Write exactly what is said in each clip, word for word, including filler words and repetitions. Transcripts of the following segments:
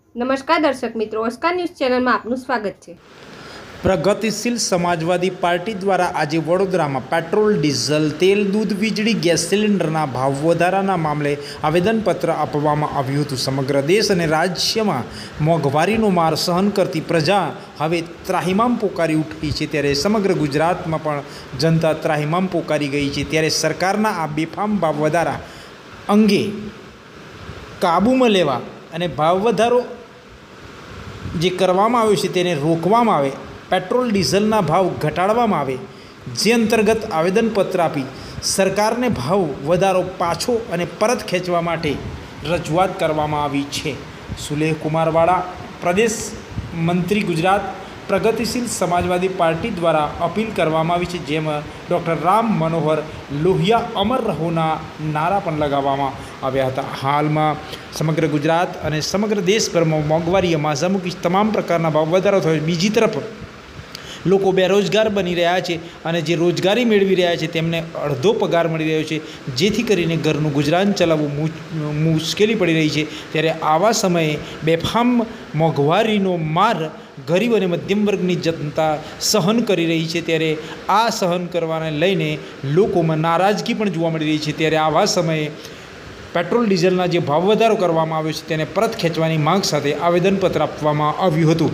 નમસ્કાર દર્શક મિત્રો, ઓસ્કાર ન્યૂઝ ચેનલમાં આપનું સ્વાગત છે। પ્રગતિશીલ સમાજવાદી પાર્ટી દ્વારા આજે વડોદરામાં પેટ્રોલ, ડીઝલ, તેલ, દૂધ, વીજળી, ગેસ સિલિન્ડરના ભાવ વધારાના મામલે આવેદનપત્ર આપવામાં આવ્યું હતું। સમગ્ર દેશ અને રાજ્યમાં મોંઘવારીનો માર સહન કરતી પ્રજા હવે ત્રાહિમામ પોકારી ઉઠી છે, ત્યારે સમગ્ર ગુજરાતમાં પણ જનતા ત્રાહિમામ પોકારી ગઈ છે। ત્યારે સરકારના આ બેફામ ભાવ વધારા અંગે કાબૂમાં લેવા અને ભાવ વધારો જે કરવામાં આવ્યો છે તેને રોકવામાં આવે, પેટ્રોલ ડીઝલના ભાવ ઘટાડવામાં આવે, જે અંતર્ગત આવેદનપત્ર આપી સરકારને ભાવ વધારો પાછો અને પરત ખેંચવા માટે રજૂઆત કરવામાં આવી છે। સુલેહ કુમારવાડા, પ્રદેશ મંત્રી, ગુજરાત પ્રગતિશીલ સમાજવાદી પાર્ટી દ્વારા અપીલ કરવામાં આવી છે, જેમાં ડૉક્ટર રામ મનોહર લોહિયા અમર રહોના નારા પણ લગાવવામાં આવ્યા હતા। હાલમાં સમગ્ર ગુજરાત અને સમગ્ર દેશભરમાં મોંઘવારીએ માઝા મૂકી તમામ પ્રકારના ભાવ વધારો થયો। બીજી તરફ લોકો બેરોજગાર બની રહ્યા છે અને જે રોજગારી મેળવી રહ્યા છે તેમને અડધો પગાર મળી રહ્યો છે, જેથી કરીને ઘરનું ગુજરાન ચલાવવું મુશ્કેલી પડી રહી છે। ત્યારે આવા સમયે બેફામ મોંઘવારીનો માર ગરીબ અને મધ્યમ વર્ગની જનતા સહન કરી રહી છે, ત્યારે આ સહન કરવાને લઈને લોકોમાં નારાજગી પણ જોવા મળી રહી છે। ત્યારે આવા સમયે પેટ્રોલ ડીઝલના જે ભાવ વધારો કરવામાં આવ્યો છે તેને પરત ખેંચવાની માંગ સાથે આવેદનપત્ર આપવામાં આવ્યું હતું।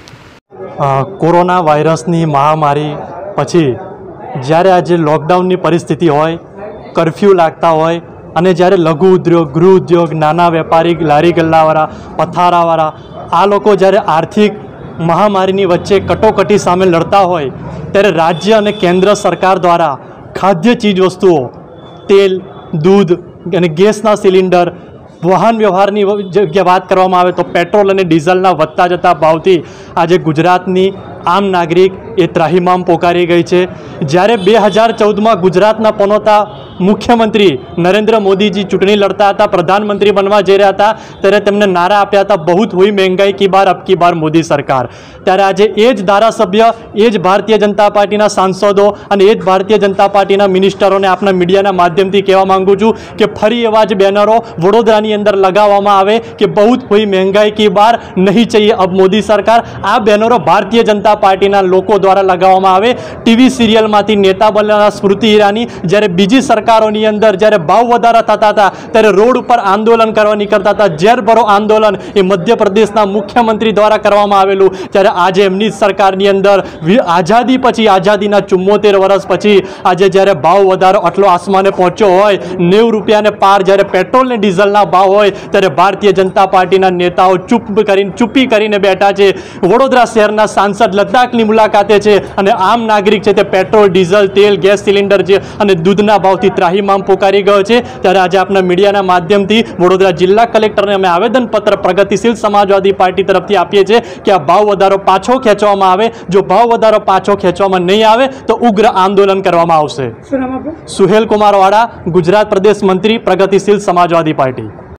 કોરોના વાયરસની મહામારી પછી જ્યારે આજે લોકડાઉનની પરિસ્થિતિ હોય, કરફ્યુ લાગતા હોય અને જ્યારે લઘુ ઉદ્યોગ, ગૃહ ઉદ્યોગ, નાના વેપારી, લારી ગલ્લાવાળા, પથારાવાળા આ લોકો જ્યારે આર્થિક મહામારીની વચ્ચે કટોકટી સામે લડતા હોય, ત્યારે રાજ્ય અને કેન્દ્ર સરકાર દ્વારા ખાદ્ય ચીજવસ્તુઓ, તેલ, દૂધ અને ગેસના સિલિન્ડર, વાહન વ્યવહારની જગ્યા વાત કરવામાં આવે તો પેટ્રોલ અને ડીઝલના વધતા જતા ભાવથી આજે ગુજરાતની આમ નાગરિક એ ત્રાહિમામ પોકારી ગઈ છે। જ્યારે બે હજાર ચૌદમાં ગુજરાતના પનોતા મુખ્યમંત્રી નરેન્દ્ર મોદીજી ચૂંટણી લડતા હતા, પ્રધાનમંત્રી બનવા જઈ રહ્યા હતા, ત્યારે તેમને નારા આપ્યા હતા, બહુત હુઈ મહેંગાઈ કી બાર અબ કી બાર મોદી સરકાર। ત્યારે આજે એ જ ધારાસભ્ય, એ જ ભારતીય જનતા પાર્ટીના સાંસદો અને એ જ ભારતીય જનતા પાર્ટીના મિનિસ્ટરોને આપના મીડિયાના માધ્યમથી કહેવા માગું છું કે ફરી એવા જ બેનરો વડોદરાની અંદર લગાવવામાં આવે કે બહુત હુઈ મહેંગાઈ કી બાર, નહીં ચાહીએ અબ મોદી સરકાર। આ બેનરો ભારતીય જનતા પાર્ટીના લોકો દ્વારા લગાવવામાં આવે। ટીવી સિરિયલમાંથી નેતા બનેલા સ્મૃતિ ઈરાની જ્યારે બીજી સરકારોની અંદર જ્યારે ભાવ વધારા થતા હતા ત્યારે રોડ ઉપર આંદોલન કરવા નીકળતા હતા। ઝેર ભરો આંદોલન એ મધ્યપ્રદેશના મુખ્યમંત્રી દ્વારા કરવામાં આવેલું। ત્યારે આજે એમની સરકારની અંદર આઝાદી પછી, આઝાદીના ચુમ્મોતેર વર્ષ પછી આજે જ્યારે ભાવ વધારો આટલો આસમાને પહોંચ્યો હોય, નેવું રૂપિયાને પાર જ્યારે પેટ્રોલ ને ડીઝલના ભાવ હોય, ત્યારે ભારતીય જનતા પાર્ટીના નેતાઓ ચૂપ કરીને ચૂપી કરીને બેઠા છે। વડોદરા શહેરના સાંસદ લદ્દાખની મુલાકાતે છે અને આમ નાગરિક છે તે પેટ્રોલ, ડીઝલ, તેલ, ગેસ સિલિન્ડર છે અને દૂધના ભાવથી ત્રાહિમામ પોકારી ગયો છે। ત્યારે આજે આપના મીડિયાના માધ્યમથી વડોદરા જિલ્લા કલેક્ટરને અમે આવેદનપત્ર પ્રગતિશીલ સમાજવાદી પાર્ટી તરફથી આપીએ છીએ કે આ ભાવ વધારો પાછો ખેંચવામાં આવે। જો ભાવ વધારો પાછો ખેંચવામાં નહીં આવે તો ઉગ્ર આંદોલન કરવામાં આવશે। સુહેલ કુમારવાડા, ગુજરાત પ્રદેશ મંત્રી, પ્રગતિશીલ સમાજવાદી પાર્ટી।